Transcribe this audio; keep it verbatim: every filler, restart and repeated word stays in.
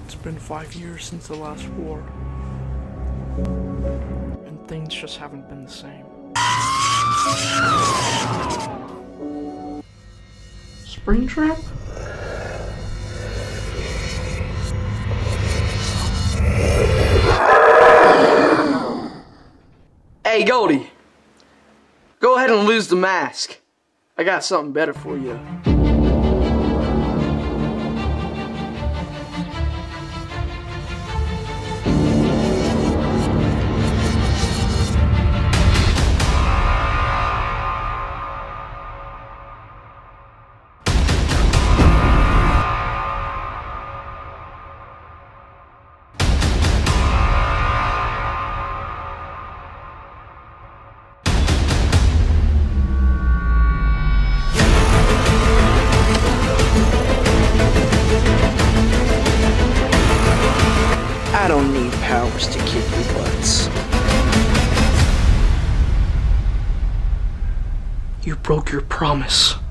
It's been five years since the last war, and things just haven't been the same. Springtrap? Hey, Goldie, go ahead and lose the mask. I got something better for you. I don't need powers to kick your butts. You broke your promise.